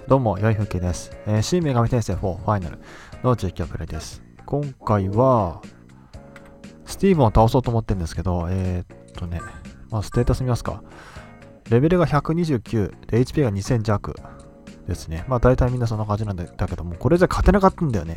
どうも、良い風景です。新女神転生4ファイナルの実況プレイです。今回は、スティーブンを倒そうと思ってるんですけど、ステータス見ますか。レベルが129で HP が2000弱ですね。大体みんなそんな感じなんだけども、これじゃ勝てなかったんだよね。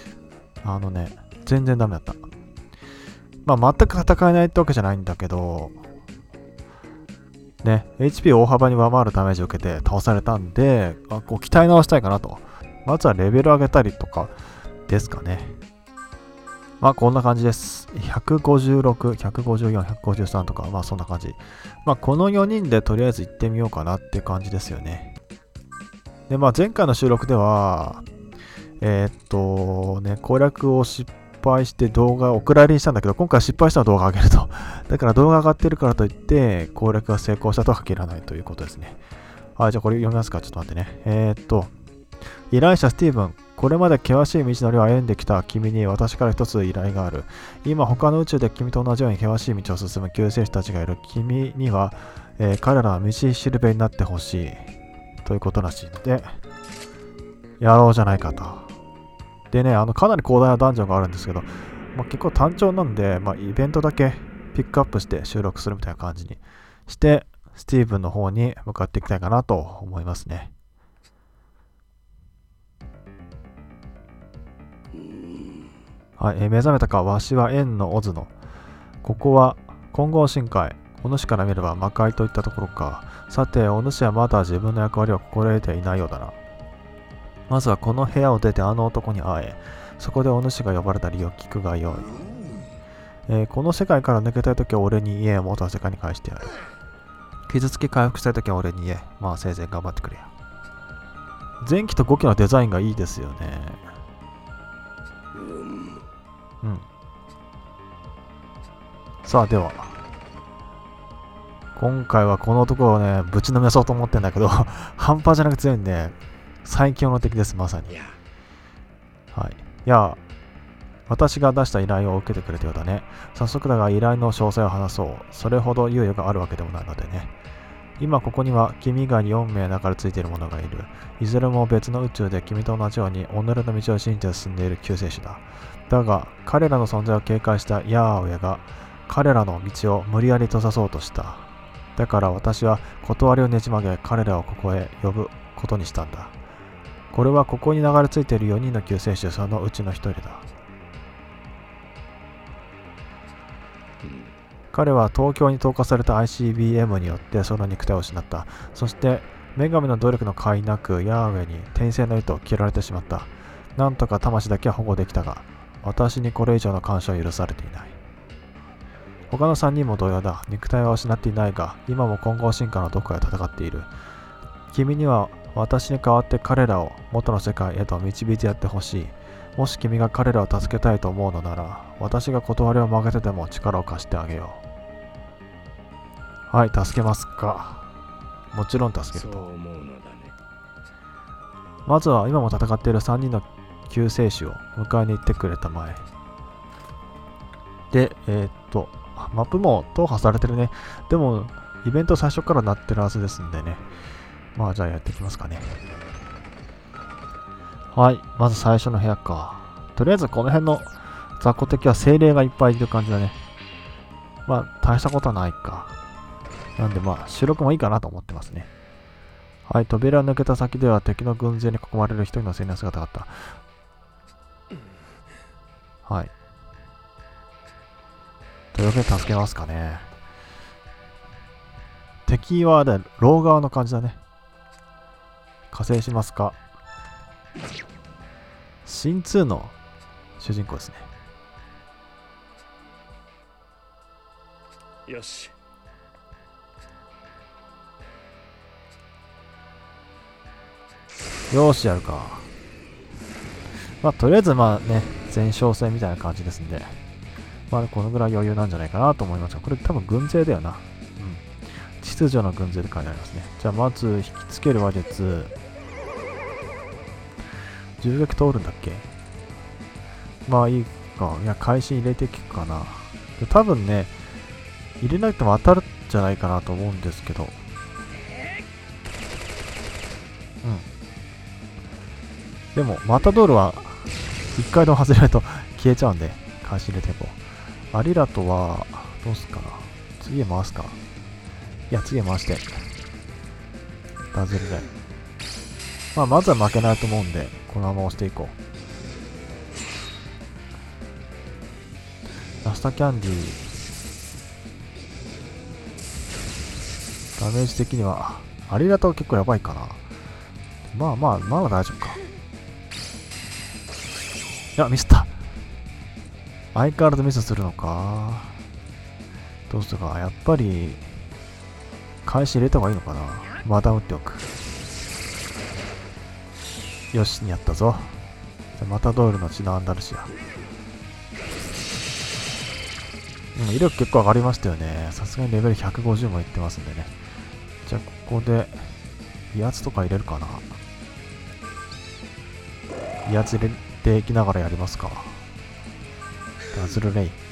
全然ダメだった。全く戦えないってわけじゃないんだけど、HP を大幅に上回るダメージを受けて倒されたんで、鍛え直したいかなと。まずはレベル上げたりとかですかね。こんな感じです。156、154、153とか、そんな感じ。この4人でとりあえず行ってみようかなっていう感じですよね。で、前回の収録では、攻略を失敗して動画をお蔵入りにしたんだけど、今回失敗したら動画上げると。だから動画上がってるからといって、攻略が成功したとは限らないということですね。はい、じゃあこれ読みますか。ちょっと待ってね。依頼者スティーブン。これまで険しい道のりを歩んできた君に私から一つ依頼がある。今他の宇宙で君と同じように険しい道を進む救世主たちがいる。君には、彼らの道しるべになってほしい。ということらしいので、やろうじゃないかと。でね、かなり広大なダンジョンがあるんですけど、結構単調なんで、イベントだけピックアップして収録するみたいな感じにして、スティーブンの方に向かっていきたいかなと思いますね。はい、目覚めたか、わしは縁のオズの。ここは金剛深海。お主から見れば魔界といったところか。さて、お主はまだ自分の役割を心得ていないようだな。まずはこの部屋を出てあの男に会え。そこでお主が呼ばれた理由を聞くがよい。この世界から抜けたいときは俺に言え、元の世界に返してやる。傷つき回復したいときは俺に言え。せいぜい頑張ってくれよ。前期と5期のデザインがいいですよね。さあ、では。今回はこの男をね、ぶちのめそうと思ってんだけど、半端じゃなく強いんで、最強の敵です、まさに。はい。いや、私が出した依頼を受けてくれたようだね。早速だが依頼の詳細を話そう。それほど猶予があるわけでもないのでね。今ここには君以外に4名流れ着いている者がいる。いずれも別の宇宙で君と同じように己の道を信じて進んでいる救世主だ。だが、彼らの存在を警戒したヤーウェが、彼らの道を無理やり閉ざそうとした。だから私は断りをねじ曲げ、彼らをここへ呼ぶことにしたんだ。これはここに流れ着いている4人の救世主、そのうちの1人だ。彼は東京に投下された ICBM によってその肉体を失った。そして女神の努力の甲斐なくヤーウェに転生の糸を切られてしまった。なんとか魂だけは保護できたが、私にこれ以上の感謝は許されていない。他の3人も同様だ。肉体は失っていないが、今も金剛進化のどこかで戦っている。君には私に代わって彼らを元の世界へと導いてやってほしい。もし君が彼らを助けたいと思うのなら、私が断りを曲げてでも力を貸してあげよう。はい、助けますか。もちろん助けると。まずは今も戦っている3人の救世主を迎えに行ってくれたまえ。で、マップも踏破されてるね。でも、イベント最初からなってるはずですんでね。じゃあやっていきますかね。はい、まず最初の部屋か。とりあえずこの辺の雑魚敵は精霊がいっぱいいる感じだね。大したことはないか。なんで白くもいいかなと思ってますね。はい、扉を抜けた先では敵の軍勢に囲まれる一人の青年の姿があった。はい。というわけで助けますかね。敵はね、ロー側の感じだね。加勢しますか。新2の主人公ですね。 よし。 よし、やるか。とりあえず前哨戦みたいな感じですんで、このぐらい余裕なんじゃないかなと思いますが、これ多分軍勢だよな。秩序の軍勢で書いてありますね。じゃあまず引きつける話術。銃撃通るんだっけ。いいか。いや、会心入れていくかな。多分ね、入れないとも当たるんじゃないかなと思うんですけど。 でも、マタドールは一回でも外れると消えちゃうんで、返し入れていこう。アリラトは、どうすっかな。次へ回すか。いや、次へ回して。ダズルで。まあ、まずは負けないと思うんで、このまま押していこう。ラスタキャンディダメージ的には、アリラトは結構やばいかな。まあ大丈夫か。いや、ミスった。相変わらずミスするのか。どうするか。やっぱり、返し入れた方がいいのかな。まだ打っておく。よし、やったぞ。じゃマタドールの血のアンダルシア。威力結構上がりましたよね。さすがにレベル150もいってますんでね。じゃあ、ここで、威圧とか入れるかな。威圧入れていきながらやりますか。ダズルレイ。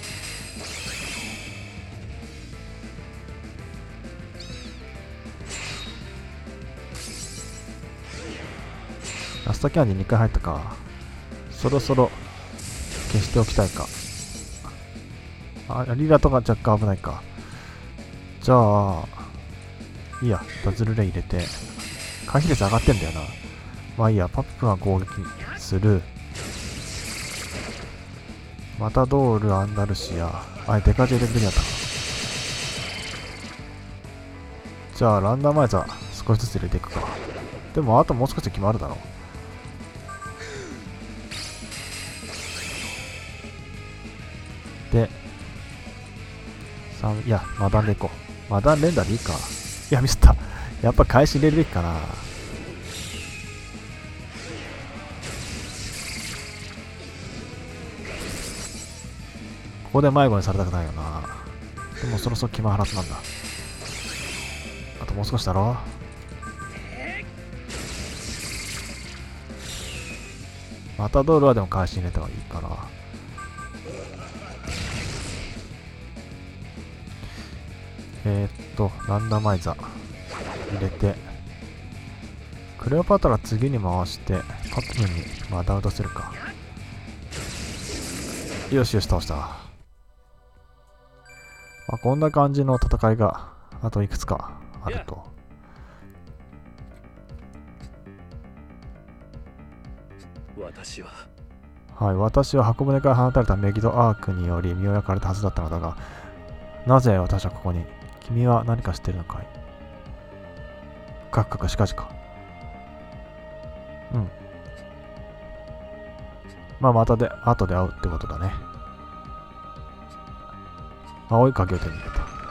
ラストキャンディ2回入ったか。そろそろ消しておきたいか。リラとか若干危ないか。じゃあ、いいや、ダズルレイ入れて。回避率上がってんだよな。まあいいや、パップが攻撃する。マタドール、アンダルシア。デカジェレベリアだったか。じゃあ、ランダマイザー少しずつ入れていくか。でも、あともう少し決まるだろう。で、いや、マダンでいこう。マダン連打でいいか。いや、ミスった。やっぱ返し入れるべきかな。ここで迷子にされたくないよな。でもそろそろ決まるはずなんだ。あともう少しだろ。マタドールはでも返し入れた方がいいから。ランダマイザー入れて、クレオパトラ次に回して、パップにマダウトするか。よしよし、倒した。まあ、こんな感じの戦いがあといくつかあると。私は箱舟から放たれたメギドアークにより身を焼かれたはずだったのだが、なぜ私はここに？君は何か知ってるのかい？カクカクしかじか。うん。まあ、後で会うってことだね。青い影を手に入れ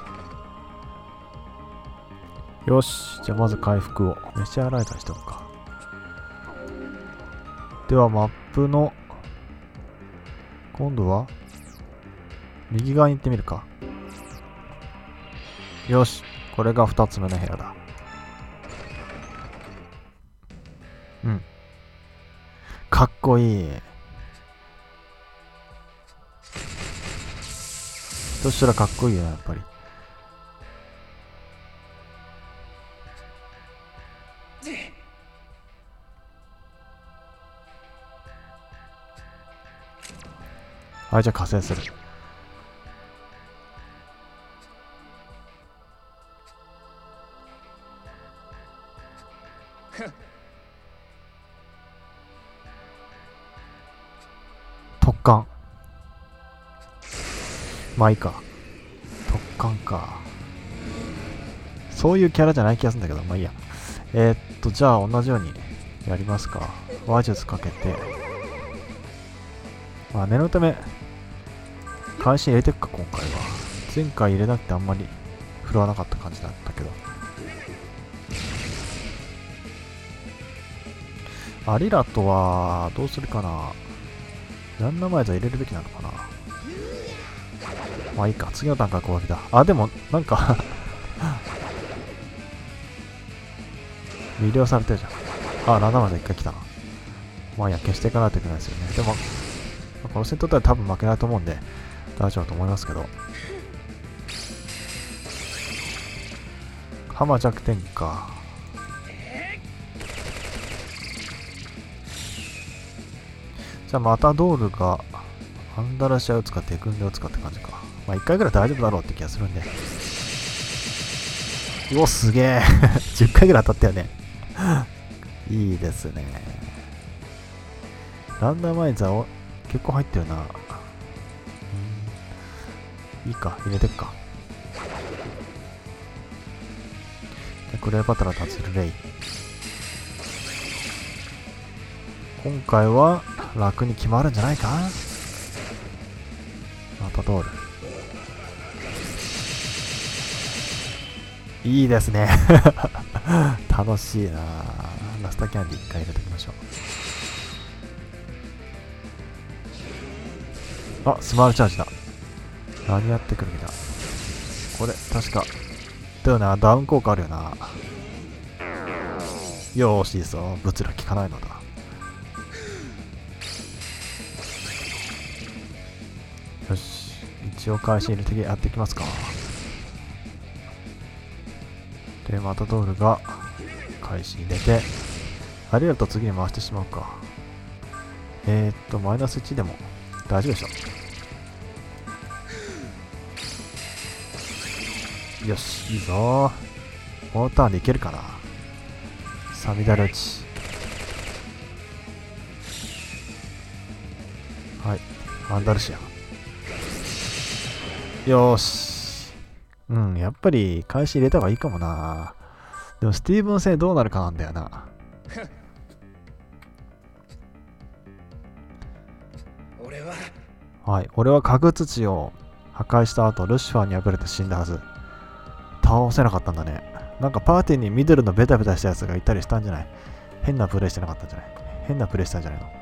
た。よし。じゃあまず回復を。メシアライザーにしておくか。ではマップの、今度は、右側に行ってみるか。よし。これが2つ目の部屋だ。うん。かっこいい。そしたらかっこいいよ、やっぱり。はい、じゃあ加勢する。特艦。まあいいか。特艦か。そういうキャラじゃない気がするんだけど、まあいいや。じゃあ同じようにやりますか。話術かけて。まあ念のため、監視入れていくか、今回は。前回入れなくてあんまり振るわなかった感じだったけど。アリラとは、どうするかな。ランダマイザー入れるべきなのかな。まあいいか、次の段階攻撃だ。あ、でも、なんか魅了されてるじゃん。あ、ランダマイザー一回来たな。まあいや、消していかないといけないですよね。でも、この戦闘では多分負けないと思うんで、大丈夫だと思いますけど。ハマ弱点か。 じゃあマタドールがアンダラシアを打つかテクンデを打つかって感じか。まあ1回ぐらい大丈夫だろうって気がするんで。うお、すげえ10回ぐらい当たったよねいいですね。ランダマイザーを結構入ってるな。いいか、入れてっか。クレオパトラ、タツルレイ。今回は楽に決まるんじゃないか。マタドール。いいですね楽しいな。ラスタキャンディ1回入れておきましょう。あ、スマールチャージだ。何やってくるんだこれ。確かだよな。ダウン効果あるよな。よーし、いいぞ。物理効かないのだ。よし、一応開始入れてやっていきますか。でマタドールが開始入れて、ありがとう。次に回してしまうか。マイナス1でも大丈夫でしょ。よし、いいぞ。このターンでいけるかな。サミダル打ち。はい、アンダルシア。よーし。うん、やっぱり開始入れた方がいいかもな。でもスティーブン戦どうなるかなんだよな。はい、俺は核土を破壊した後、ルシファーに敗れて死んだはず。倒せなかったんだね。なんかパーティーにミドルのベタベタしたやつがいたりしたんじゃない？変なプレイしてなかったんじゃない？変なプレイしたんじゃないの？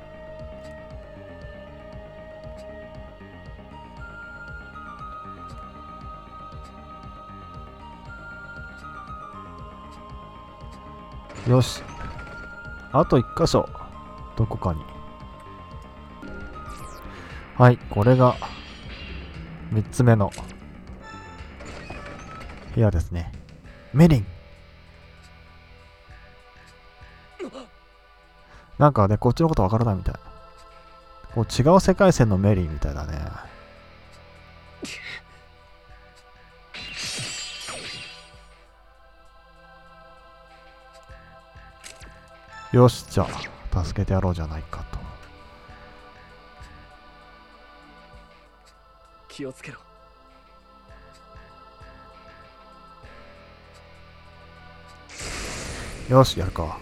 よし。あと1箇所。どこかに。はい、これが3つ目の部屋ですね。メリン。なんかね、こっちのことわからないみたい。こう違う世界線のメリンみたいだね。よし、じゃあ助けてやろうじゃないかと。 気をつけろ。 よし、やるか。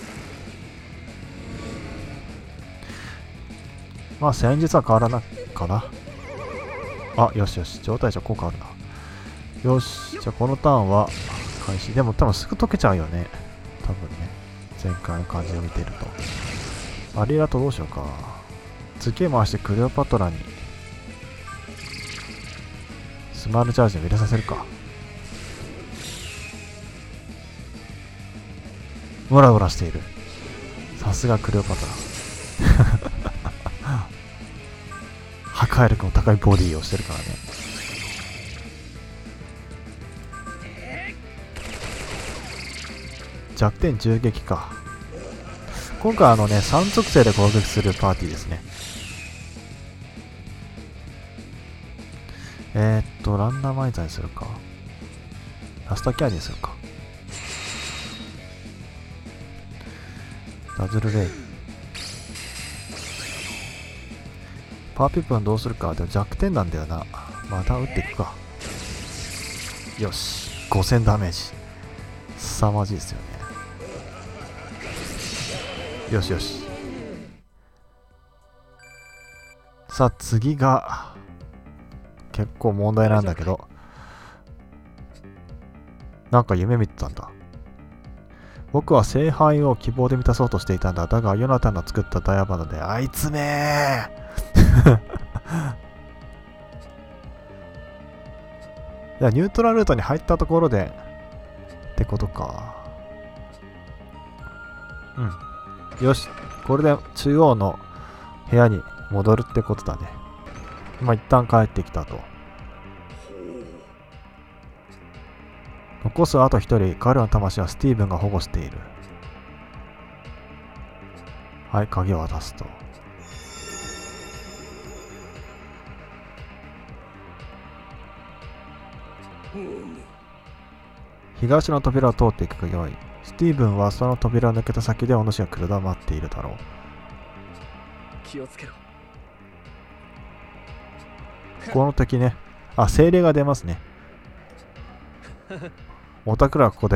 まあ戦術は変わらないかな。あ、よしよし、状態上効果あるな。よし、じゃあこのターンは開始。でも多分すぐ解けちゃうよね。多分ね。前回の感じを見ていると。アリラとどうしようか。次回してクレオパトラにスマールチャージを入れさせるか。ムラムラしている。さすがクレオパトラ破壊力の高いボディをしてるからね。弱点銃撃か。今回3属性で攻撃するパーティーですね。ランダマイザーにするか。ラストキャリーにするか。ダズルレイ。パワーピップはどうするか。でも弱点なんだよな。また打っていくか。よし。5000ダメージ。凄まじいですよね。よしよし。さあ次が結構問題なんだけど、なんか夢見てたんだ。僕は聖杯を希望で満たそうとしていたんだ。だがヨナタンの作ったダイヤバンドであいつめーいやニュートラルルートに入ったところでってことか。うん、よし、これで中央の部屋に戻るってことだね。一旦帰ってきたと。残すあと一人、彼の魂はスティーブンが保護している。はい、鍵を渡すと。 東の扉を通っていくがよい。スティーブンはその扉を抜けた先でお主が来るのを待っているだろう。 気をつけろ。 この時ね、精霊が出ますね。オタクらはここで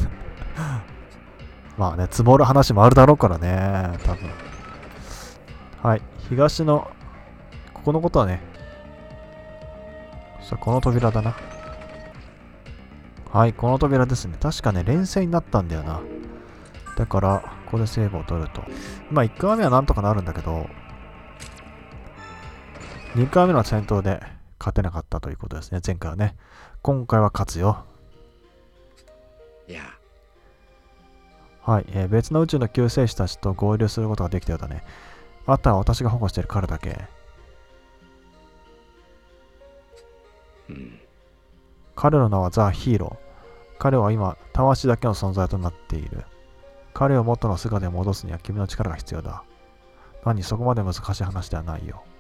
まあね、積もる話もあるだろうからね、多分。はい、東の、ここのことはね、この扉だな。はい、この扉ですね。確かね、連戦になったんだよな。だから、ここでセーブを取ると。まあ、1回目はなんとかなるんだけど、2回目の戦闘で勝てなかったということですね、前回はね。今回は勝つよ。 いや。 はい、別の宇宙の救世主たちと合流することができたようだね。あとは私が保護している彼だけ。彼の名はザ・ヒーロー。彼は今、魂だけの存在となっている。彼を元の姿に戻すには君の力が必要だ。何、そこまで難しい話ではないよ。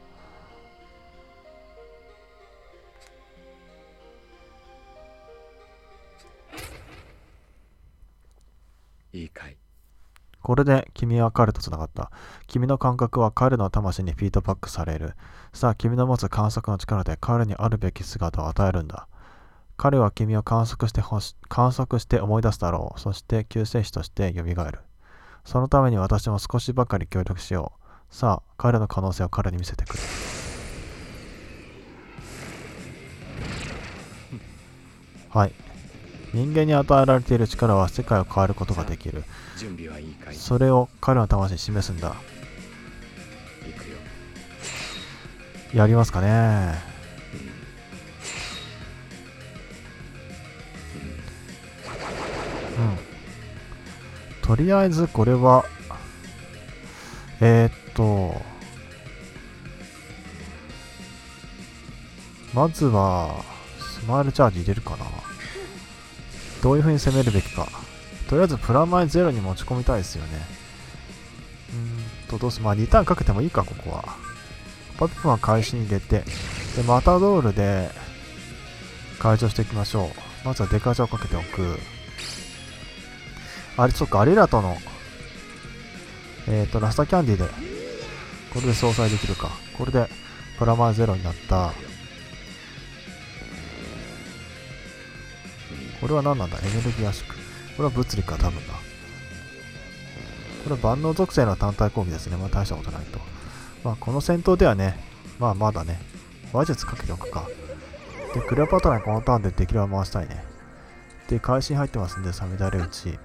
いいかい。 これで君は彼とつながった。君の感覚は彼の魂にフィードバックされる。さあ、君の持つ観測の力で彼にあるべき姿を与えるんだ。彼は君を観測して思い出すだろう。そして救世主として蘇る。そのために私も少しばかり協力しよう。さあ、彼の可能性を彼に見せてくれ。はい。人間に与えられている力は世界を変えることができる。 準備はいいかい。 それを彼の魂に示すんだ。 行くよ。 やりますかね。とりあえずこれはまずはスマイルチャージ入れるかな。どういう風に攻めるべきか。とりあえずプラマイゼロに持ち込みたいですよね。どうすまあ2ターンかけてもいいか、ここは。パピプンは開始に入れて、でマタドールで解除していきましょう。まずはデカチャをかけておく。そっか、アリラトのラスタキャンディでこれで相殺できるか。これでプラマイゼロになった。これは何なんだ。エネルギー圧縮。これは物理か、多分だ。これは万能属性の単体攻撃ですね。まあ大したことないと。まあこの戦闘ではね、まあまだね、話術かけておくか。で、クレオパトラにこのターンでできれば回したいね。で、会心入ってますんで、サメダレ打ち。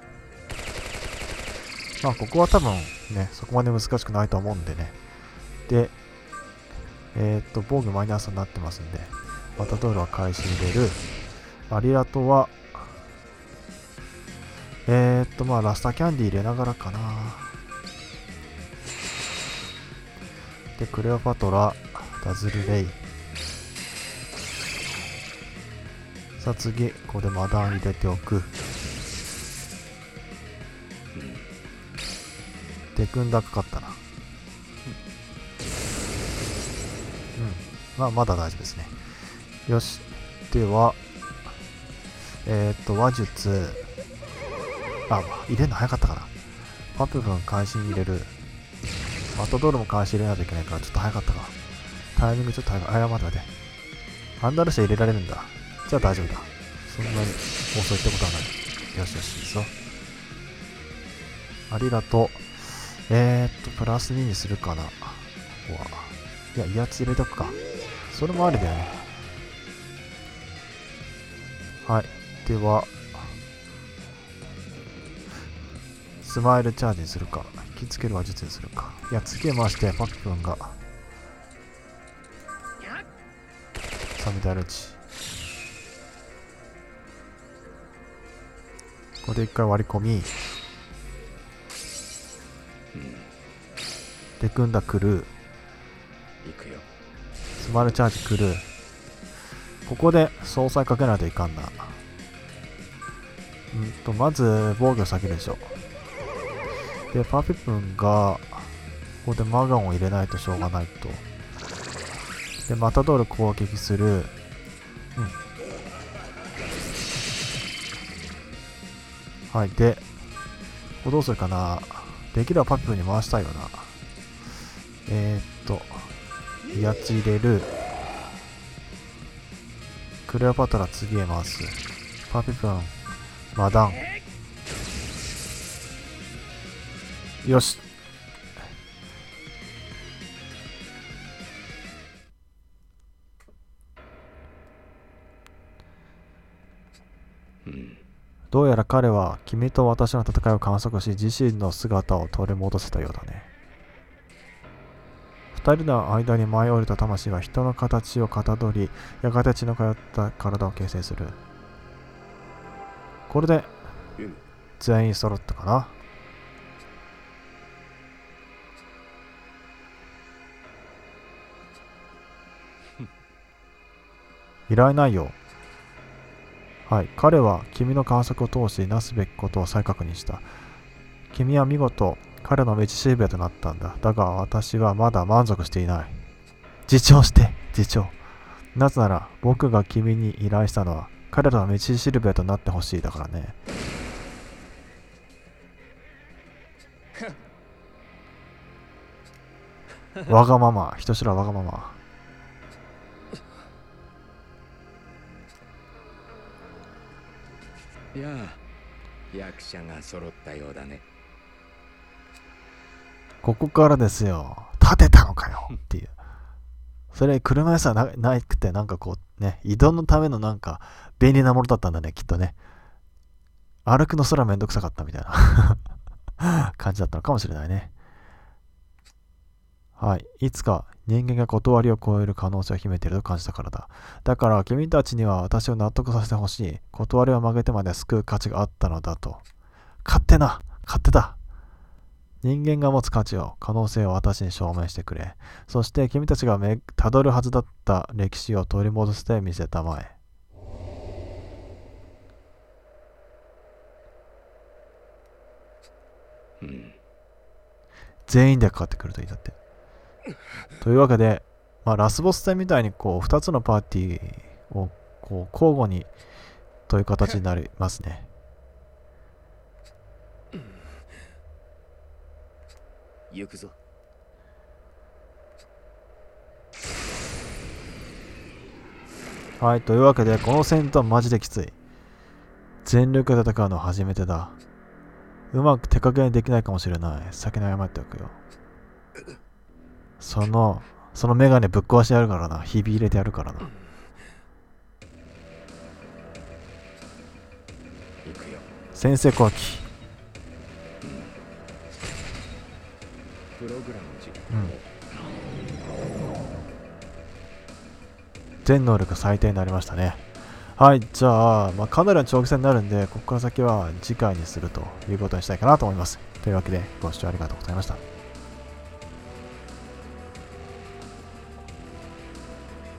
まあここは多分ね、そこまで難しくないと思うんでね。で、防御マイナスになってますんで、マタドールは返し入れる。アリラトは、まあラスタキャンディ入れながらかな。で、クレオパトラ、ダズルレイ。さあ次、ここでマダン入れておく。デクンダかかったな。まあまだ大丈夫ですね。よし。では、話術。入れるの早かったかな。パプ分開始に入れる。マトドールも開始入れないといけないからちょっと早かったか。タイミングちょっと早かった。待って。アンダルシャ入れられるんだ。じゃあ大丈夫だ。そんなに遅いってことはない。よしよし、いいぞ。アリラと、プラス2にするかな。ここは。いや、威圧入れとくか。それもありだよね。はい。では、スマイルチャージにするか。引きつける話術にするか。いや、次へ回して、パピプンが。サミダルチ。ここで一回割り込み。で、組んだ来る。スマイルチャージ来る。ここで総裁かけないといかんな。まず防御下げるでしょ。で、パピプンが、ここでマガンを入れないとしょうがないと。で、マタドール攻撃する。 はい、で、ここどうするかな。できればパピプに回したいよな。威圧入れる。クレオパトラ次へ回す。パピプン、マダン。よし。どうやら彼は君と私の戦いを観測し、自身の姿を取り戻せたようだね。二人の間に舞い降りた魂は人の形をかたどり、やがて血の通った体を形成する。これで全員揃ったかな。依頼内容。はい、彼は君の観測を通しなすべきことを再確認した。君は見事彼の道しるべとなったんだ。だが私はまだ満足していない。自重して、自重。なぜなら僕が君に依頼したのは彼らの道しるべとなってほしいだからね。わがまま、人知らわがまま。 いやあ、役者が揃ったようだね。 ここからですよ。立てたのかよっていう。それ車椅子はなくて、なんかこうね、移動のためのなんか便利なものだったんだね、きっとね。歩くのすらめんどくさかったみたいな感じだったのかもしれないね。はい。いつか人間が断りを超える可能性を秘めていると感じたからだ。だから君たちには私を納得させてほしい。断りを曲げてまで救う価値があったのだと。勝手だ。人間が持つ価値を、可能性を私に証明してくれ。そして君たちがたどるはずだった歴史を取り戻してみせたまえ。全員でかかってくるといいだって。というわけで、ラスボス戦みたいにこう2つのパーティーをこう交互にという形になりますね。 行くぞ。 はい、というわけでこの戦闘はマジできつい。全力で戦うのは初めてだ。うまく手加減できないかもしれない。先に謝っておくよ。そのメガネぶっ壊してやるからな。ひび入れてやるからな。 行くよ。 先制攻撃。 プログラム実行。 全能力最低になりましたね。はい、じゃあ、かなりの長期戦になるんで、ここから先は次回にするということにしたいかなと思います。というわけで、ご視聴ありがとうございました。